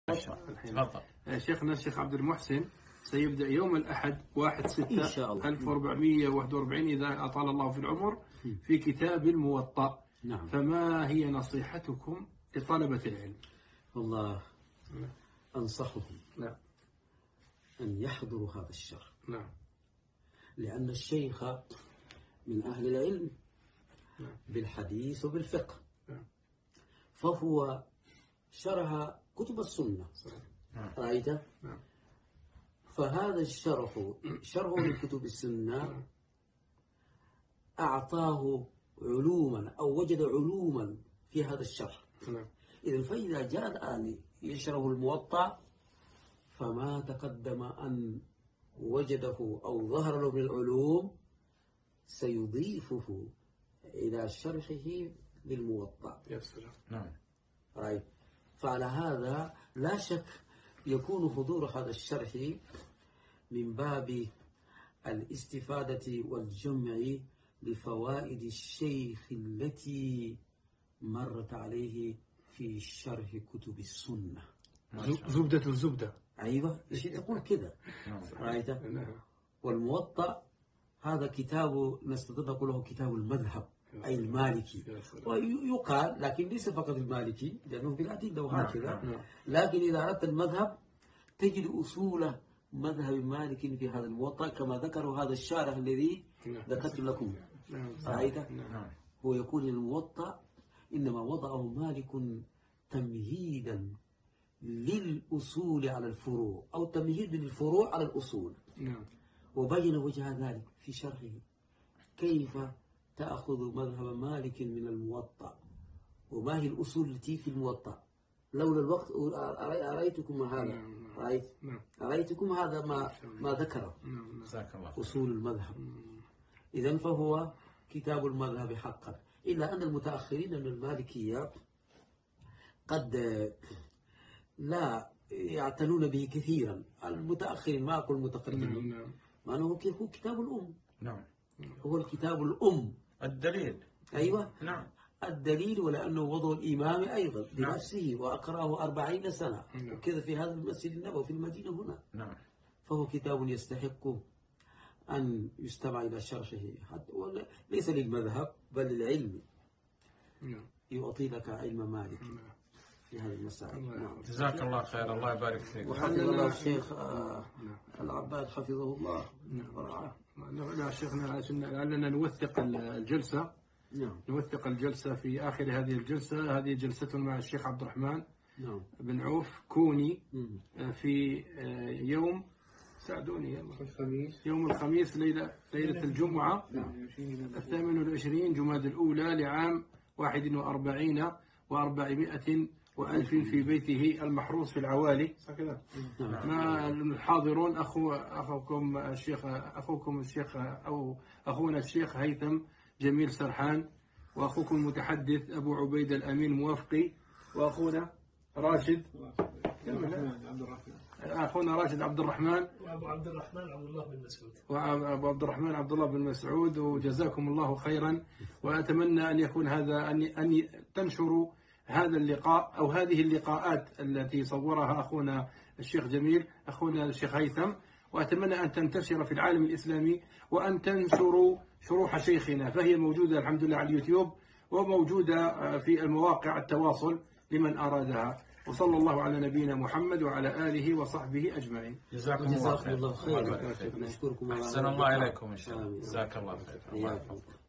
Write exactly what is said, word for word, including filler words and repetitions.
تفضل. شيخنا الشيخ عبد المحسن سيبدأ يوم الأحد واحد ستة ألف وأربعمائة وواحد وأربعين إذا أطال الله في العمر في كتاب الموطأ. نعم. فما هي نصيحتكم لطلبة العلم؟ والله أنصحهم نعم أن يحضروا هذا الشرح. نعم. لأن الشيخ من أهل العلم نعم. بالحديث وبالفقه. نعم. فهو شرح كتب السنة. نعم. رأيت؟ نعم. فهذا الشرح شرح لكتب السنة أعطاه علوما أو وجد علوما في هذا الشرح. نعم. إذن فإذا جاء الآن يشرح الموطأ فما تقدم أن وجده أو ظهر له من العلوم سيضيفه إلى شرحه للموطأ. يا سلام. نعم. رأيت؟ فعلى هذا لا شك يكون حضور هذا الشرح من باب الاستفادة والجمع لفوائد الشيخ التي مرت عليه في شرح كتب السنة. زبدة الزبدة. أيوة، إيش تقول كده؟ رأيت؟ نعم. والموطأ هذا كتاب نستطيع نقول له كتاب المذهب أي المالكي، ويقال لكن ليس فقط المالكي لأنه بالأدلة وهكذا، لكن إذا أردت المذهب تجد أصول مذهب مالك في هذا الموطأ كما ذكروا هذا الشارح الذي ذكرت لكم. رأيت؟ هو يقول الموطأ إنما وضعه مالك تمهيدا للأصول على الفروع أو تمهيد للفروع على الأصول. نعم. وبين وجه ذلك في شرحه كيف تأخذ مذهب مالك من الموطأ وما هي الأصول التي في الموطأ. لولا الوقت أريتكم هذا. رأيت؟ أريتكم هذا ما ما ذكره أصول المذهب. إذن فهو كتاب المذهب حقا، إلا أن المتأخرين من المالكية قد لا يعتنون به كثيرا. المتأخرين ما أقول المتقدمين، ما أنه هو كتاب الأم. نعم. هو الكتاب الأم. الدليل. أيوة. نعم. الدليل، ولأنه وضع الإمام أيضا بنفسه وأقرأه أربعين سنة وكذا في هذا المسجد النبوي في المدينة هنا. نعم. فهو كتاب يستحق أن يستمع إلى شرحه، حتى ليس للمذهب بل للعلم. يعطي لك علم مالك في هذه المسائل. نعم. جزاك الله خير، الله يبارك فيك. وحفظ الله الشيخ العباد حفظه الله ورعاه. لا شيخنا لعلنا نوثق الجلسة. نعم. نوثق الجلسة في آخر هذه الجلسة. هذه جلسة مع الشيخ عبد الرحمن نعم. بن عوف كوني في يوم ساعدوني يلا الخميس يوم الخميس ليلة ليلة الجمعة الثامن والعشرين جماد الأولى لعام واحد وأربعين وأربعمائة وألف في بيته المحروس في العوالي. ما الحاضرون أخو أخوكم الشيخ أخوكم الشيخ أو أخونا الشيخ هيثم جميل سرحان، وأخوكم المتحدث أبو عبيد الأمين موافقي، وأخونا راشد عبد الرحمن أخونا راشد عبد الرحمن، وأبو عبد الرحمن عبد الله بن مسعود وأبو عبد الرحمن عبد الله بن مسعود. وجزاكم الله خيرا، وأتمنى أن يكون هذا أن أن تنشروا هذا اللقاء أو هذه اللقاءات التي صورها أخونا الشيخ جميل أخونا الشيخ هيثم، وأتمنى أن تنتشر في العالم الإسلامي وأن تنشروا شروح شيخنا، فهي موجودة الحمد لله على اليوتيوب وموجودة في المواقع التواصل لمن أرادها. وصلى الله على نبينا محمد وعلى آله وصحبه أجمعين. جزاكم الله خير. نشكركم. أحسن الله إليكم إن شاء الله. جزاك الله خير.